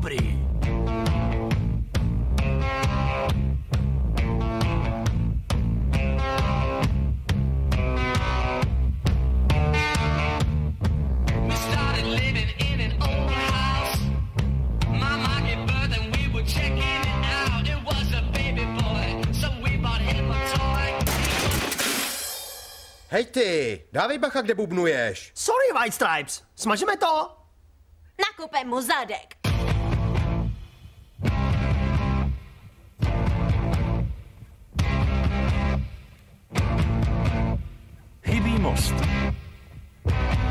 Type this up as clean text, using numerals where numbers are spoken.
dobrý. Hej ty, dávej bacha, kde bubnuješ. Sorry, White Stripes, smažeme to? Nakupem mu zadek. Chybí most.